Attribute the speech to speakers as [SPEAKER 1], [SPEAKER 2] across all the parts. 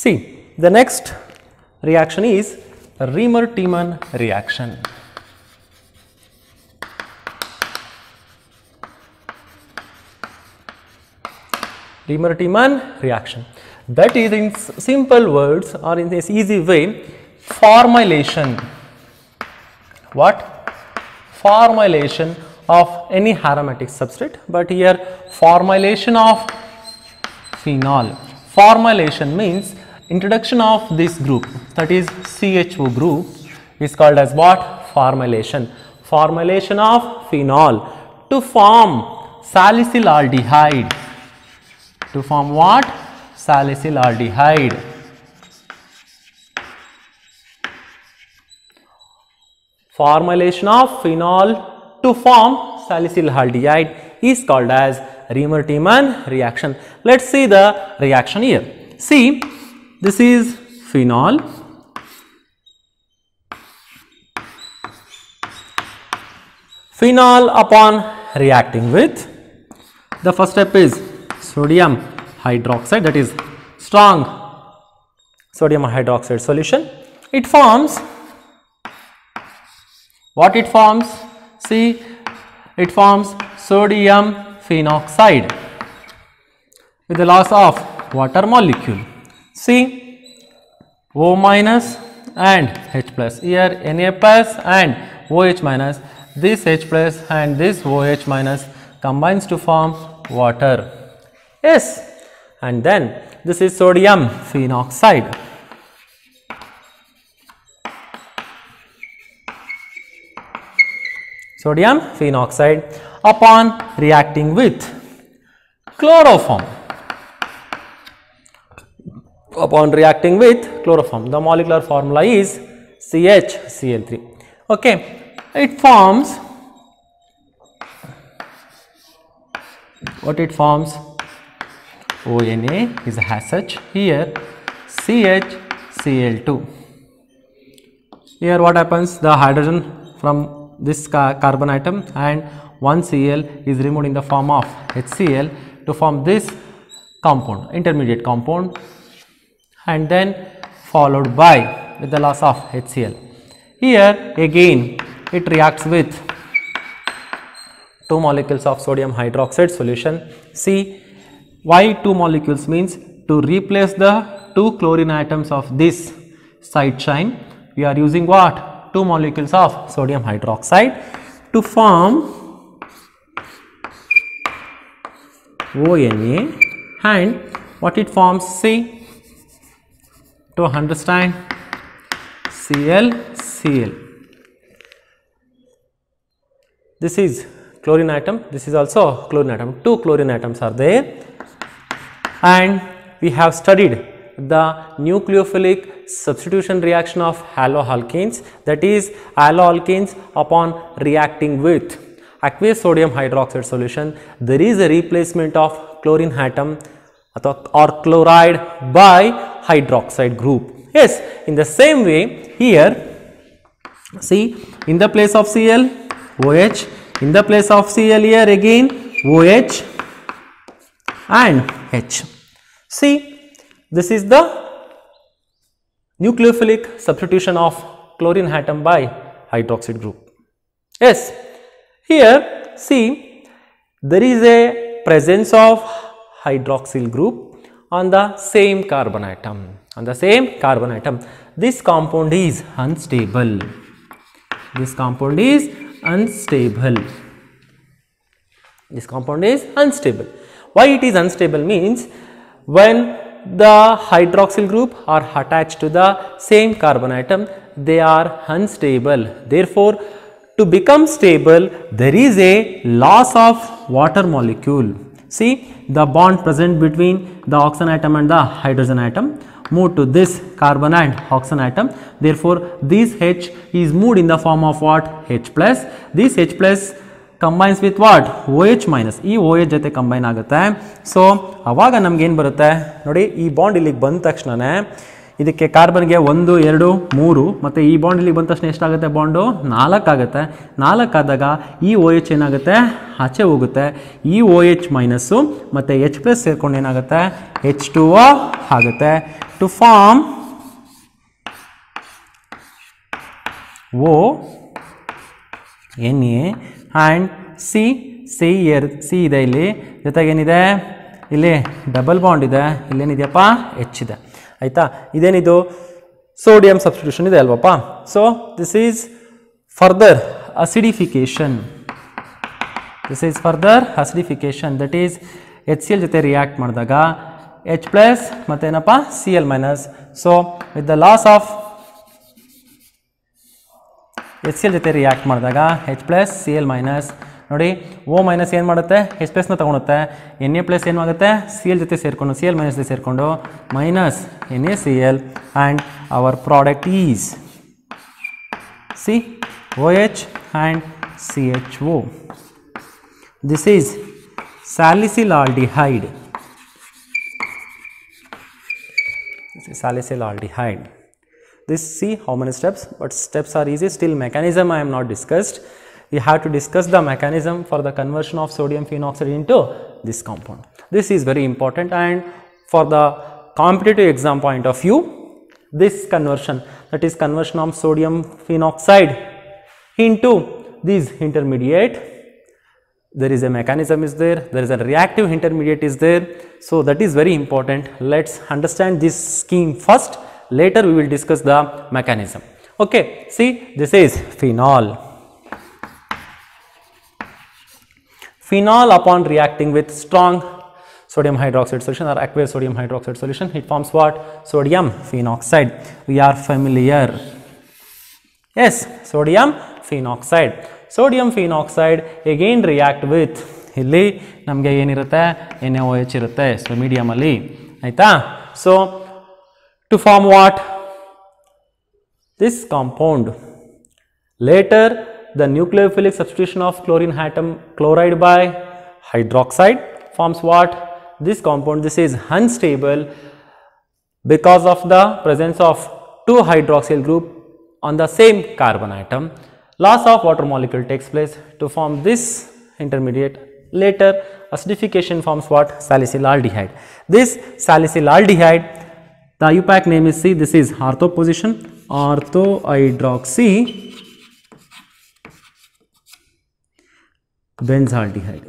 [SPEAKER 1] See, the next reaction is Riemer-Tiemann reaction. Riemer-Tiemann reaction, that is in simple words or in this easy way, formylation. What? Formylation of any aromatic substrate, but here formylation of phenol. Formylation means introduction of this group, that is CHO group, is called as what? Formylation. Formylation of phenol to form salicylaldehyde. To form what? Salicylaldehyde. Formylation of phenol to form salicylaldehyde is called as Riemer-Tiemann reaction. Let's see the reaction here. See, this is phenol. Phenol upon reacting with, the first step is sodium hydroxide, that is strong sodium hydroxide solution. It forms, what it forms? See, it forms sodium phenoxide with the loss of water molecule. See, O minus and H plus, here Na plus and OH minus, this H plus and this OH minus combines to form water. Yes, and then this is sodium phenoxide. Sodium phenoxide upon reacting with chloroform. Upon reacting with chloroform, the molecular formula is CHCl3. Okay, it forms, what it forms? ONA is as such, here CHCl2. Here what happens? The hydrogen from this carbon atom and one Cl is removed in the form of HCl to form this compound, intermediate compound, and then followed by with the loss of HCl. Here again it reacts with 2 molecules of sodium hydroxide solution. See, why 2 molecules? Means to replace the 2 chlorine atoms of this side chain, we are using what? 2 molecules of sodium hydroxide to form ONA, and what it forms? See, to understand, ClCl. This is chlorine atom, this is also chlorine atom, 2 chlorine atoms are there, and we have studied the nucleophilic substitution reaction of haloalkanes, that is haloalkanes upon reacting with aqueous sodium hydroxide solution, there is a replacement of chlorine atom or chloride by hydroxide group. Yes, in the same way here, see, in the place of Cl, OH, in the place of Cl here again OH and H. See, this is the nucleophilic substitution of chlorine atom by hydroxide group. Yes, here see, there is a presence of hydroxyl group on the same carbon atom. On the same carbon atom, this compound is unstable. This compound is unstable. This compound is unstable. Why it is unstable? Means when the hydroxyl group are attached to the same carbon atom, they are unstable. Therefore, to become stable, there is a loss of water molecule. See, the bond present between the oxygen atom and the hydrogen atom move to this carbon and oxygen atom. Therefore, this H is moved in the form of what? H plus. This H plus combines with what? OH minus. ಈ OH ಜೊತೆ combine ಆಗುತ್ತೆ. So ಅವಾಗ ನಮ್ಗೆ ಏನು ಬರುತ್ತೆ ನೋಡಿ, ಈ bond ಇಲ್ಲಿಗೆ ಬಂದ ತಕ್ಷಣನೇ ಇದಕ್ಕೆ ಕಾರ್ಬನ್ಗೆ 1 2 3 ಮತ್ತು ಈ ಬಾಂಡ್ ಇಲ್ಲಿ ಬಂದ ತಕ್ಷಣ ಎಷ್ಟಾಗುತ್ತೆ, ಬಾಂಡು 4 ಆಗುತ್ತೆ. 4 ಆದಾಗ ಈ OH ಏನಾಗುತ್ತೆ, ಆಚೆ ಹೋಗುತ್ತೆ. ಈ OH ಮೈನಸ್ಸು ಮತ್ತು H ಪ್ಲಸ್ ಸೇರ್ಕೊಂಡು ಏನಾಗುತ್ತೆ, H2O ಆಗುತ್ತೆ. To form Na and C ಇದೆ ಇಲ್ಲಿ, ಜೊತೆಗೇನಿದೆ ಇಲ್ಲಿ ಡಬಲ್ ಬಾಂಡ್ ಇದೆ, ಇಲ್ಲೇನಿದೆಯಪ್ಪ H ಇದೆ. ಆಯಿತಾ, ಇದೇನಿದು ಸೋಡಿಯಂ ಸಬ್ಸ್ಟಿಟ್ಯೂಷನ್ ಇದೆ ಅಲ್ವಪ್ಪ. So this is further acidification, that is HCl ಜೊತೆ ರಿಯಾಕ್ಟ್ ಮಾಡಿದಾಗ H ಪ್ಲಸ್ ಮತ್ತೇನಪ್ಪ Cl minus. So with the loss of HCl ಜೊತೆ ರಿಯಾಕ್ಟ್ ಮಾಡಿದಾಗ H ಪ್ಲಸ್ Cl ಮೈನಸ್, ನೋಡಿ O ಮೈನಸ್ ಏನು ಮಾಡುತ್ತೆ, H ಪ್ಲಸ್ನ ತೊಗೊಳುತ್ತೆ. Na ಪ್ಲಸ್ ಏನಾಗುತ್ತೆ, Cl ಜೊತೆ ಸೇರಿಕೊಂಡು Cl ಮೈನಸ್ ಜೊತೆ ಸೇರಿಕೊಂಡು minus NaCl and our product is OH and CHO. This is salicylaldehyde. This, see how many steps, but steps are easy. Still mechanism I am not discussed. You have to discuss the mechanism for the conversion of sodium phenoxide into this compound. This is very important, and for the competitive exam point of view, this conversion, that is conversion of sodium phenoxide into this intermediate, there is a mechanism is there, there is a reactive intermediate is there. So that is very important. Let's understand this scheme first. Later we will discuss the mechanism. Okay, see, this is phenol. Phenol, upon reacting with strong sodium hydroxide solution or aqueous sodium hydroxide solution, it forms what? Sodium phenoxide. We are familiar. Yes, sodium phenoxide. Sodium phenoxide again react with, ಇಲ್ಲಿ ನಮಗೆ ಏನಿರುತ್ತೆ, NaOH ಇರುತ್ತೆ, so medium ಅಲ್ಲಿ. ಆಯ್ತಾ, so to form what? This compound. Later the nucleophilic substitution of chlorine atom chloride by hydroxide forms what? This compound. This is unstable because of the presence of 2 hydroxyl group on the same carbon atom. Loss of water molecule takes place to form this intermediate. Later acidification forms what? Salicylaldehyde. This salicylaldehyde, the IUPAC name is, see, this is ortho position, orthohydroxy benzaldehyde.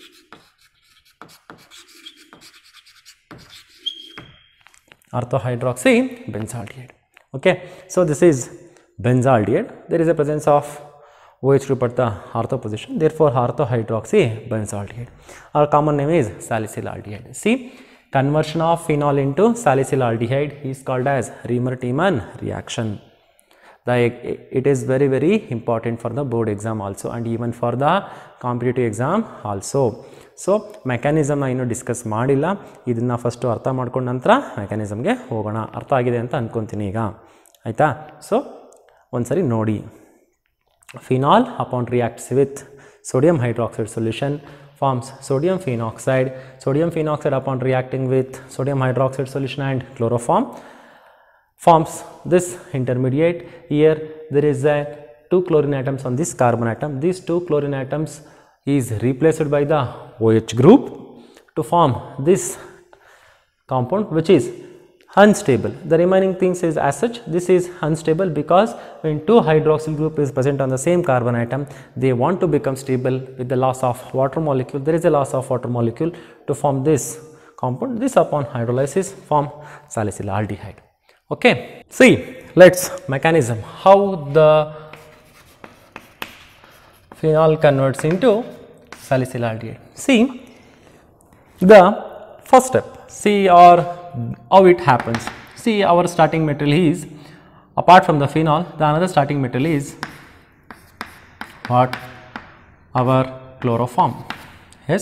[SPEAKER 1] Orthohydroxy benzaldehyde. Okay, so this is benzaldehyde. There is a presence of OH group at the ortho position, therefore orthohydroxy benzaldehyde. Our common name is salicylaldehyde. See, conversion of phenol into salicylaldehyde is called as Reamer-Tiemann reaction. It is very important for the board exam also, and even for the competitive exam also. So mechanism na inu discuss madilla, idanna first artha madkonಡ ನಂತರ mechanism ಗೆ ಹೋಗೋಣ. ಅರ್ಥ ಆಗಿದೆ ಅಂತ ಅನ್ಕೊಂತೀನಿ ಈಗ, ಆಯ್ತಾ. ಸೊ ಒಂದ್ಸರಿ ನೋಡಿ. Phenol upon reacts with sodium hydroxide solution forms sodium phenoxide. Sodium phenoxide upon reacting with sodium hydroxide solution and chloroform forms this intermediate. Here there is a 2 chlorine atoms on this carbon atom. These 2 chlorine atoms is replaced by the OH group to form this compound, which is unstable. The remaining things is as such, this is unstable because when 2 hydroxyl group is present on the same carbon atom, they want to become stable with the loss of water molecule. There is a loss of water molecule to form this compound. This upon hydrolysis form salicylaldehyde. Okay, see, let's mechanism how the phenol converts into salicylaldehyde. See, the first step, see, or how it happens. See, our starting material is, apart from the phenol, the another starting material is what? Our chloroform. Yes,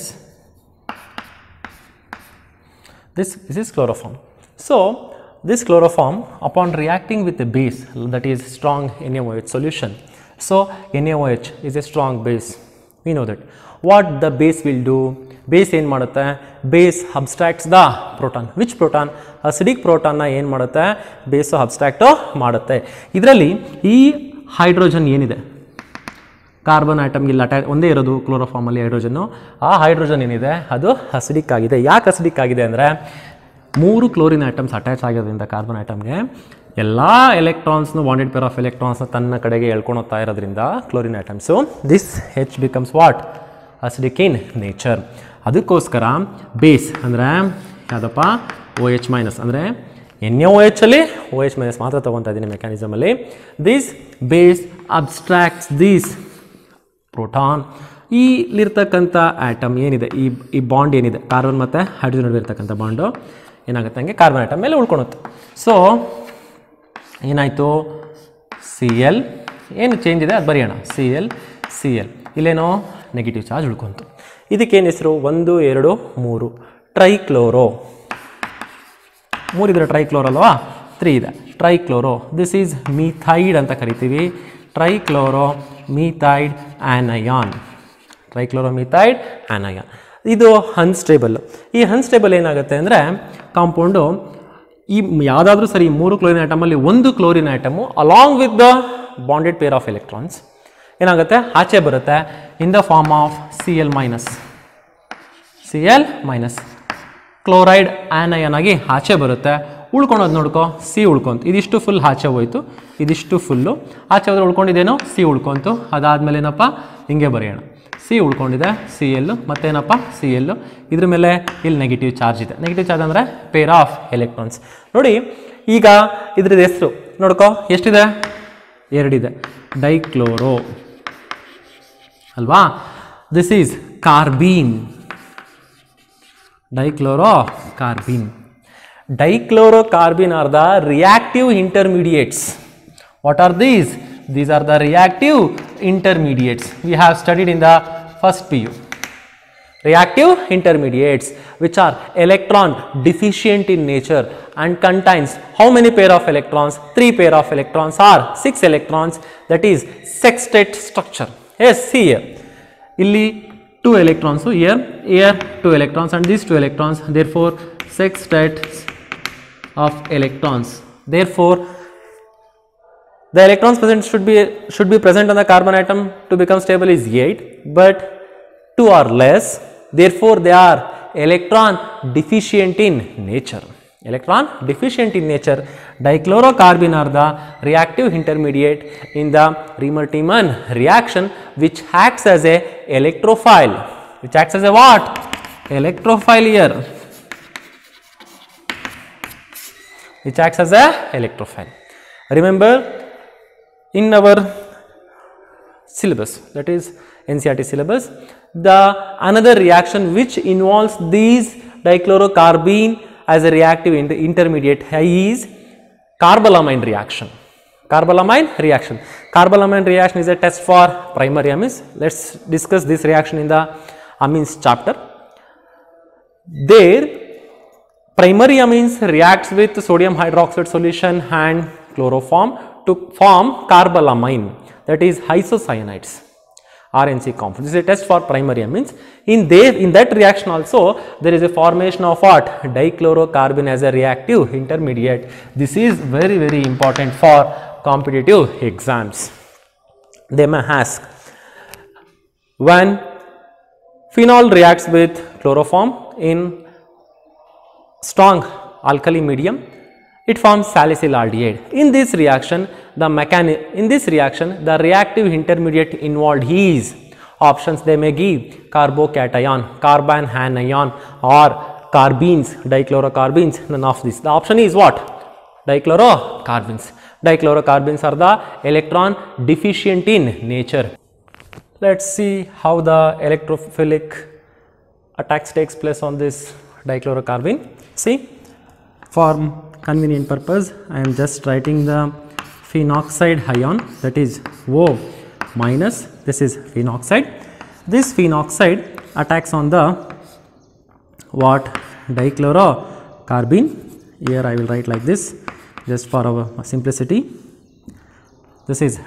[SPEAKER 1] this is chloroform. So this chloroform, upon reacting with a base, that is strong NaOH solution. So NaOH is a strong base, we know that. What the base will do? Base ಏನು ಮಾಡುತ್ತೆ, base abstracts the proton. Which proton? Acidic ಪ್ರೋಟಾನ್ನ ಏನು ಮಾಡುತ್ತೆ, ಬೇಸು ಅಬ್ಸ್ಟ್ರಾಕ್ಟು ಮಾಡುತ್ತೆ. ಇದರಲ್ಲಿ ಈ hydrogen ಏನಿದೆ, carbon ಆಟಮ್ಗೆ ಇಲ್ಲಿ ಒಂದೇ ಇರೋದು ಕ್ಲೋರೋಫಾರ್ಮಲ್ಲಿ ಹೈಡ್ರೋಜನ್ನು, ಆ ಹೈಡ್ರೋಜನ್ ಏನಿದೆ ಅದು ಅಸಿಡಿಕ್ ಆಗಿದೆ. ಯಾಕೆ ಅಸಿಡಿಕ್ ಆಗಿದೆ ಅಂದರೆ 3 ಕ್ಲೋರಿನ್ ಆಟಮ್ಸ್ ಅಟ್ಯಾಚ್ ಆಗಿರೋದ್ರಿಂದ ಕಾರ್ಬನ್ ಆಟಮ್ಗೆ ಎಲ್ಲ ಎಲೆಕ್ಟ್ರಾನ್ಸ್ನು ಬಾಂಡೆಡ್ ಪೇರ್ ಆಫ್ ಎಲೆಕ್ಟ್ರಾನ್ಸ್ನ ತನ್ನ ಕಡೆಗೆ ಎಳ್ಕೊಂಡು ಹೋಗ್ತಾ ಇರೋದ್ರಿಂದ chlorine atoms this H becomes what, acidic in nature. ಅದಕ್ಕೋಸ್ಕರ ಬೇಸ್ ಅಂದರೆ ಯಾವುದಪ್ಪ, OH ಮೈನಸ್ ಅಂದರೆ NaOH ಅಲ್ಲಿ OH ಮೈನಸ್ ಮಾತ್ರ ತೊಗೊತಾ ಇದ್ದೀನಿ ಮೆಕ್ಯಾನಿಸಮಲ್ಲಿ. This base abstracts this proton. ಇಲ್ಲಿರ್ತಕ್ಕಂಥ ಆಟಮ್ ಏನಿದೆ, ಈ ಬಾಂಡ್ ಏನಿದೆ ಕಾರ್ಬನ್ ಮತ್ತು ಹೈಡ್ರೋಜನ್ ನಡುವೆ ಇರ್ತಕ್ಕಂಥ ಬಾಂಡು ಏನಾಗುತ್ತೆ ಹಂಗೆ ಕಾರ್ಬನ್ ಆಟಮ್ ಮೇಲೆ ಉಳ್ಕೊಳುತ್ತೆ. ಸೊ ಏನಾಯಿತು, Cl ಏನು ಚೇಂಜ್ ಇದೆ ಅದು ಬರೆಯೋಣ, Cl ಇಲ್ಲೇನೋ ನೆಗೆಟಿವ್ ಚಾರ್ಜ್ ಉಳ್ಕೊಂತು. ಇದಕ್ಕೇನು ಹೆಸರು, 1 2 3 ಟ್ರೈಕ್ಲೋರೋ. 3 ಇದ್ರೆ ಟ್ರೈಕ್ಲೋರೋ ಅಲ್ವಾ, 3 ಇದೆ ಟ್ರೈಕ್ಲೋರೋ. ದಿಸ್ ಈಸ್ ಮೀಥೈಡ್ ಅಂತ ಕರಿತೀವಿ, trichloro methide anion. Trichloromethide anion ಇದು ಅನ್ಸ್ಟೇಬಲ್. ಈ ಅನ್ಸ್ಟೇಬಲ್ ಏನಾಗುತ್ತೆ ಅಂದರೆ ಕಾಂಪೌಂಡು ಈ ಯಾವುದಾದ್ರೂ ಸರಿ 3 ಕ್ಲೋರಿನ್ ಆಟಮಲ್ಲಿ 1 chlorine atom along with the bonded pair of electrons ಏನಾಗುತ್ತೆ ಆಚೆ ಬರುತ್ತೆ in the form of Cl minus chloride anion ಆಗಿ ಆಚೆ ಬರುತ್ತೆ. ಉಳ್ಕೊಳೋದು ನೋಡ್ಕೊ, ಸಿ ಉಳ್ಕೊಂತು. ಇದಿಷ್ಟು ಫುಲ್ ಆಚೆ ಹೋಯ್ತು, ಇದಿಷ್ಟು ಫುಲ್ಲು ಆಚೆ ಹೋದ್ರೆ ಉಳ್ಕೊಂಡಿದ್ದೇನೋ ಸಿ ಉಳ್ಕೊಂತು. ಅದಾದಮೇಲೆ ಏನಪ್ಪ ಹಿಂಗೆ ಬರೆಯೋಣ, ಸಿ ಉಳ್ಕೊಂಡಿದೆ Cl ಮತ್ತೇನಪ್ಪ Cl. ಇದ್ರ ಮೇಲೆ ಇಲ್ಲಿ ನೆಗೆಟಿವ್ ಚಾರ್ಜ್ ಇದೆ. ನೆಗೆಟಿವ್ ಚಾರ್ಜ್ ಅಂದರೆ ಪೇರ್ ಆಫ್ ಎಲೆಕ್ಟ್ರಾನ್ಸ್. ನೋಡಿ ಈಗ ಇದ್ರದ್ದು ಹೆಸರು ನೋಡ್ಕೊ, ಎಷ್ಟಿದೆ, 2 ಇದೆ, ಡೈಕ್ಲೋರೋ ಅಲ್ವಾ. This is carbene, dichlorocarbene. Dichlorocarbene are the reactive intermediates. What are these? These are the reactive intermediates. We have studied in the first PU. Reactive intermediates which are electron deficient in nature and contains how many pair of electrons? 3 pair of electrons or 6 electrons, that is sextet structure. Yes, see here. Illi 2 electrons, so here 2 electrons and these 2 electrons, therefore sextets of electrons. Therefore the electrons present should be present on the carbon atom to become stable is 8, but 2 or less, therefore they are electron deficient in nature. Electron deficient in nature. Dichlorocarbene are the reactive intermediate in the Riemann-Tiemann reaction which acts as a electrophile. Which acts as a what? Electrophile here. Which acts as a electrophile. Remember in our syllabus, that is NCERT syllabus, the another reaction which involves these dichlorocarbene as a reactive intermediate is carbalamine reaction. Carbalamine reaction. Carbalamine reaction is a test for primary amines. Let's discuss this reaction in the amines chapter. There primary amines reacts with sodium hydroxide solution and chloroform to form carbalamine, that is isocyanides, RNC compound. This is a test for primary amines. In that reaction also there is a formation of what? Dichlorocarbene as a reactive intermediate. This is very very important for competitive exams. They may ask, when phenol reacts with chloroform in strong alkali medium, it forms salicylaldehyde. In this reaction the reactive intermediate involved is options. They may give carbocation, carbon anion or carbenes, dichlorocarbenes. None of this. The option is what? Dichlorocarbenes. Dichlorocarbenes are the electron deficient in nature. Let's see how the electrophilic attacks takes place on this dichlorocarbene. See, for convenient purpose I am just writing the phenoxide ion, that is O minus, this is phenoxide. This phenoxide attacks on the what? Dichlorocarbene. Here I will write like this just for our simplicity. This is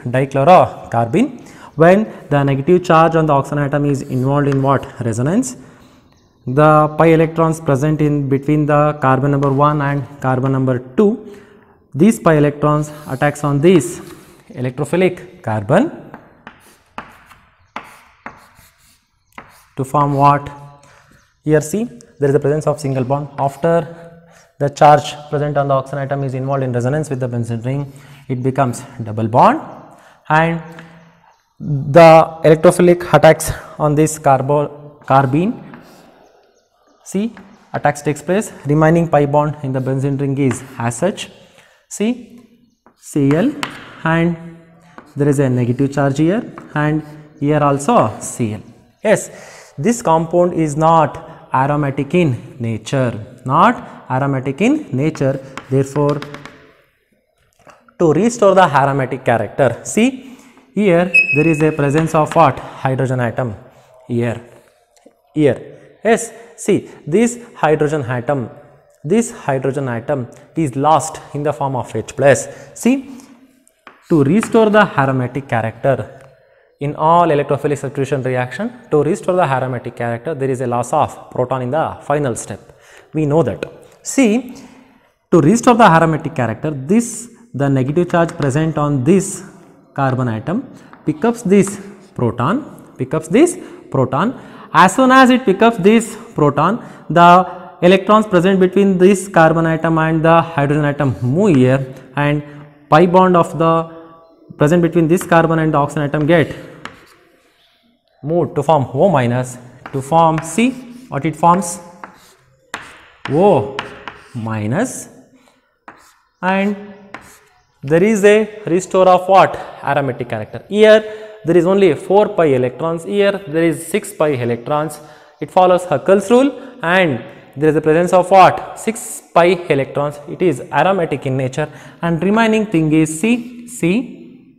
[SPEAKER 1] dichlorocarbene. When the negative charge on the oxygen atom is involved in what? Resonance. the pi electrons present in between the carbon number 1 and carbon number 2, these pi electrons attacks on this electrophilic carbon to form what? Here see, there is the presence of single bond. After the charge present on the oxygen atom is involved in resonance with the benzene ring, it becomes double bond, and the electrophilic attacks on this carbene. See, attacks takes place, remaining pi bond in the benzene ring is as such. See, Cl, and there is a negative charge here, and here also Cl. Yes, this compound is not aromatic in nature, therefore to restore the aromatic character, see here there is a presence of what? Hydrogen atom here. Yes, see this hydrogen atom is lost in the form of H plus. See, to restore the aromatic character in all electrophilic substitution reaction, to restore the aromatic character, there is a loss of proton in the final step. We know that. See, to restore the aromatic character, the negative charge present on this carbon atom picks up this proton. As soon as it picks up this proton, the electrons present between this carbon atom and the hydrogen atom move here, and pi bond of the present between this carbon and the oxygen atom get moved to form O minus, to form, see what it forms, O minus, and there is a restore of what? Aromatic character. Here there is only 4 pi electrons, here there is 6 pi electrons. It follows Huckel's rule, and there is a presence of what? 6 pi electrons. It is aromatic in nature, and remaining thing is C,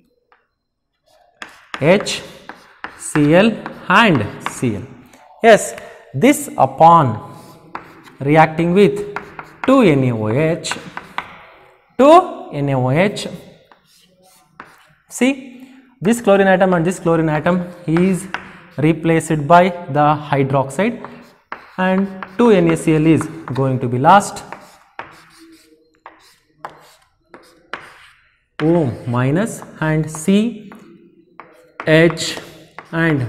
[SPEAKER 1] H, Cl and Cl. Yes, this upon reacting with 2NaOH, see, this chlorine atom and this chlorine atom is replaced by the hydroxide, and 2NaCl is going to be lost, O minus, and C, H and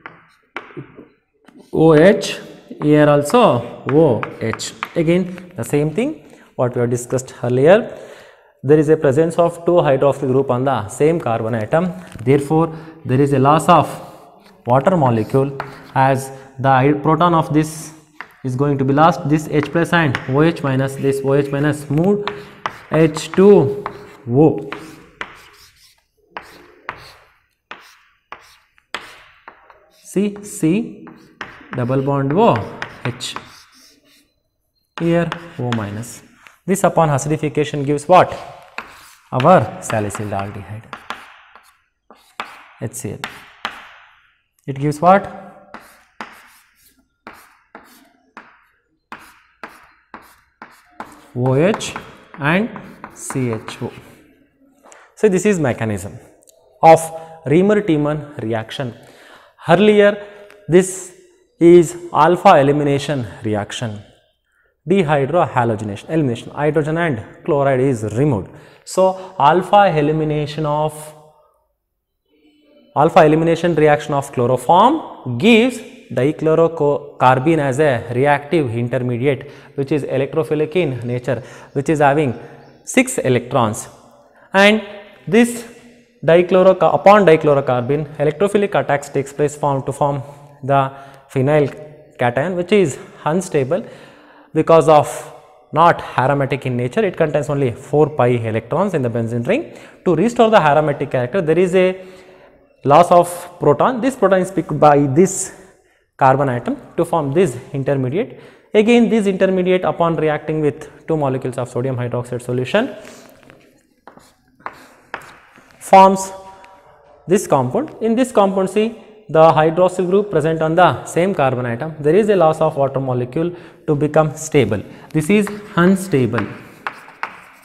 [SPEAKER 1] OH, here also OH. Again the same thing what we have discussed earlier. There is a presence of 2 hydroxyl group on the same carbon atom, therefore there is a loss of water molecule, as the proton of this is going to be lost, this H plus and OH minus, this OH minus moved H2O. See, C double bond O, H, here O minus. This upon acidification gives what? Our salicylaldehyde, HCl. It gives what? OH and CHO. So this is mechanism of Reamer-Tiemann reaction. Earlier this is alpha elimination reaction, dehydrohalogenation, elimination, hydrogen and chloride is removed. So alpha elimination reaction of chloroform gives dichlorocarbene as a reactive intermediate, which is electrophilic in nature, which is having 6 electrons, and this upon dichlorocarbene electrophilic attacks takes place to form the phenyl cation, which is unstable because of not aromatic in nature. It contains only 4 pi electrons in the benzene ring. To restore the aromatic character, there is a loss of proton. This proton is picked by this carbon atom to form this intermediate. Again this intermediate upon reacting with 2 molecules of sodium hydroxide solution forms this compound. In this compound, see, the hydroxyl group present on the same carbon atom, there is a loss of water molecule to become stable. This is unstable.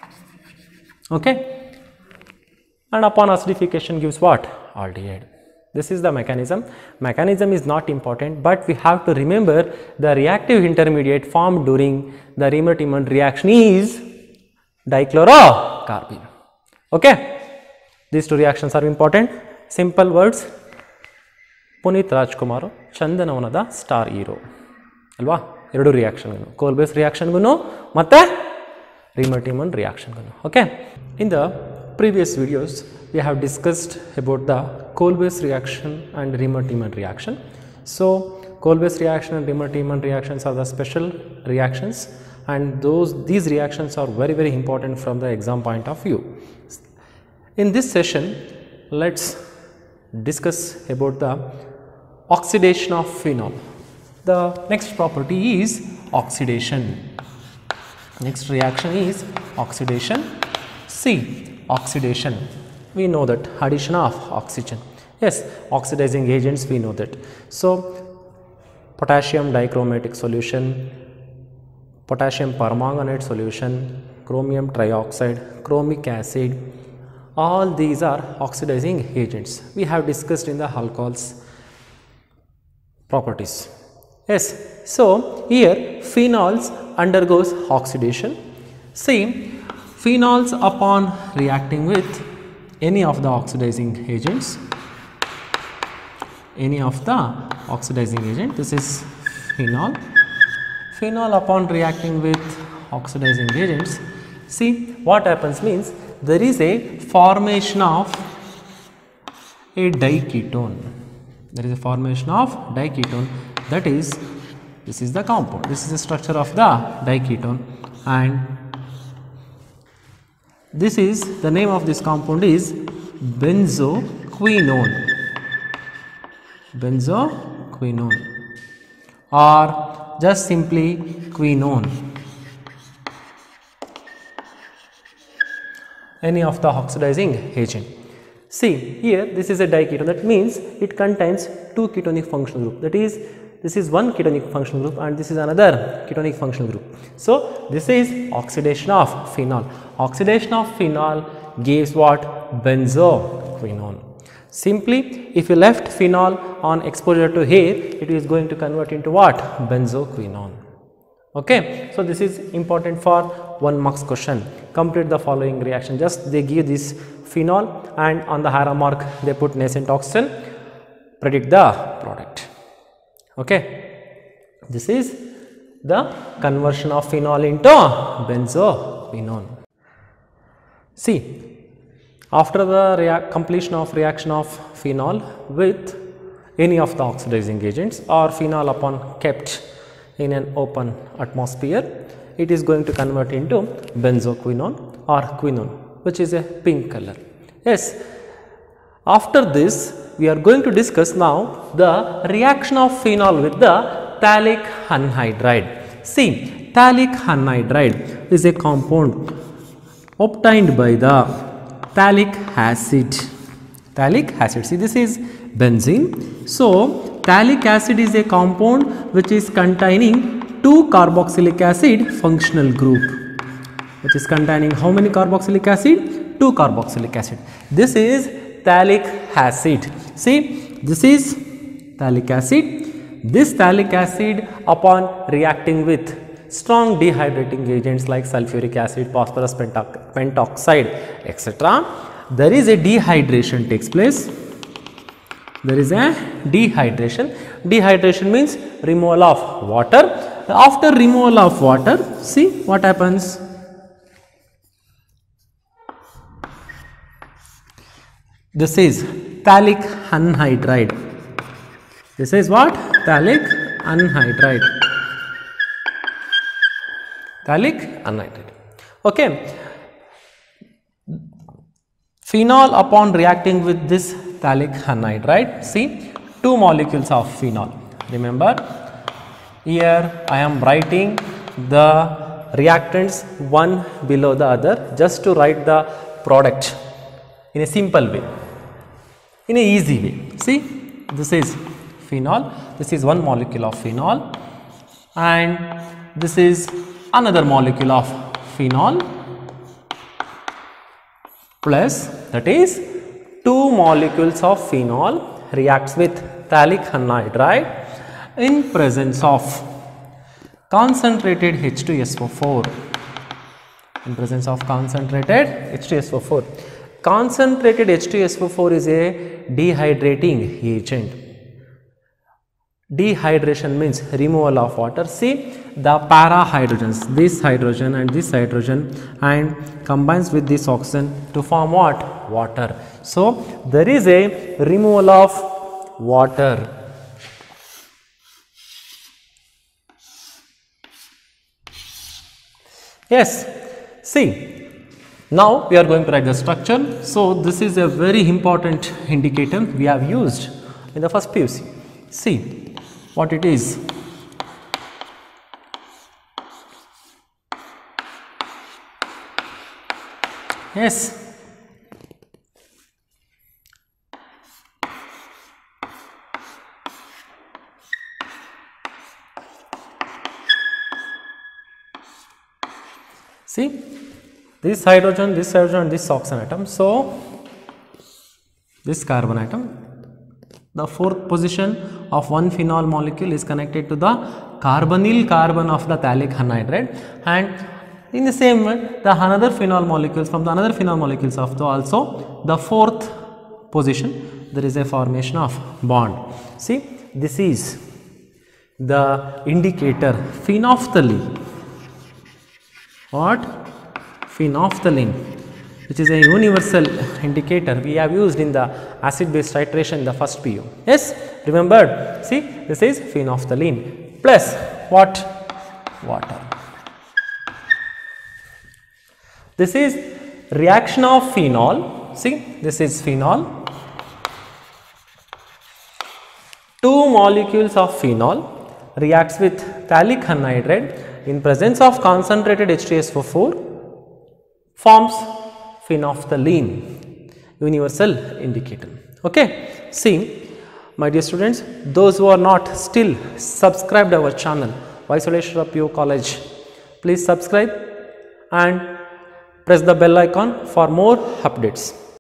[SPEAKER 1] Okay, and upon acidification gives what? Aldehyde. This is the mechanism. Mechanism is not important, but we have to remember the reactive intermediate formed during the Riemann-Timmons reaction is dichlorocarbene. Okay, these two reactions are important. Simple words. Punit Rajkumar, Chandanavnada star hero. Alva? Eradu reaction. Coal based reaction guno, matte Riemann-Timmons reaction guno. Okay. In the previous videos, we have discussed about the Kolbe reaction and Riemann-Timmons reaction. So, Kolbe reaction and Riemann-Timmons reactions are the special reactions, and these reactions are very important from the exam point of view. In this session, let's discuss about the oxidation of phenol. The next property is oxidation. Next reaction is oxidation. See, oxidation. We know that addition of oxygen. Yes, oxidizing agents, we know that. So, potassium dichromatic solution, potassium permanganate solution, chromium trioxide, chromic acid, all these are oxidizing agents. We have discussed in the alcohols properties. Yes, so here phenols undergoes oxidation. See, phenols upon reacting with any of the oxidizing agents, this is phenol. Phenol upon reacting with oxidizing agents, see what happens means there is a formation of a diketone. There is a formation of diketone, that is, this is the compound, this is the structure of the diketone, and this is the name of this compound is benzoquinone. Benzoquinone or just simply quinone. Any of the oxidizing agent. See here, this is a diketone, that means it contains two ketonic functional group, that is, this is one ketonic functional group and this is another ketonic functional group. So, this is oxidation of phenol. Oxidation of phenol gives what? Benzoquinone. Simply, if you left phenol on exposure to air, it is going to convert into what? Benzoquinone. Okay. So, this is important for 1 marks question. Complete the following reaction. Just they give this phenol and on the arrow mark they put nascent oxygen. Predict the product. Okay. This is the conversion of phenol into benzoquinone. See, after the completion of reaction of phenol with any of the oxidizing agents or phenol upon kept in an open atmosphere, it is going to convert into benzoquinone or quinone, which is a pink color. Yes. After this, we are going to discuss now the reaction of phenol with the phthalic anhydride. See, phthalic anhydride is a compound obtained by the phthalic acid. Phthalic acid. See, this is benzene. So, phthalic acid is a compound which is containing 2 carboxylic acid functional group, which is containing how many carboxylic acid? 2 carboxylic acid. This is phthalic acid. See, this is phthalic acid. This phthalic acid upon reacting with strong dehydrating agents like sulfuric acid, phosphorus pentoxide, etc., there is a dehydration takes place. There is a dehydration. Dehydration means removal of water. After removal of water, see what happens. This is phthalic anhydride. This is what? Phthalic anhydride. Phthalic anhydride. Okay. Phenol upon reacting with this phthalic anhydride, see 2 molecules of phenol. Remember, here I am writing the reactants one below the other just to write the product in a simple way, in a easy way. See, this is phenol, this is one molecule of phenol and this is another molecule of phenol plus, that is 2 molecules of phenol reacts with phthalic anhydride in presence of concentrated H2SO4. In presence of concentrated H2SO4. Concentrated H2SO4 is a dehydrating agent. Dehydration means removal of water. See the para hydrogens, this hydrogen and this hydrogen, and combines with this oxygen to form what? Water. So there is a removal of water. Yes. See, now we are going to write the structure. So this is a very important indicator we have used in the first PUC. See what it is. Yes. See, this hydrogen, and this oxygen atom. So this carbon atom, the fourth position of one phenol molecule is connected to the carbonyl carbon of the phthalic anhydride, and in the same way the another phenol molecules from the another phenol molecules of the also the fourth position there is a formation of bond. See, this is the indicator phenolphthalein. What? Phenolphthalein, which is a universal indicator we have used in the acid base titration in the first PU. Yes, remembered? See, this is phenolphthalein plus what? Water. This is reaction of phenol. See, this is phenol. Two molecules of phenol reacts with phthalic anhydride in presence of concentrated H2SO4 forms phenolphthalein, universal indicator. Okay. See, my dear students, those who are not still subscribed our channel Vysoleshwara PU College, please subscribe and press the bell icon for more updates.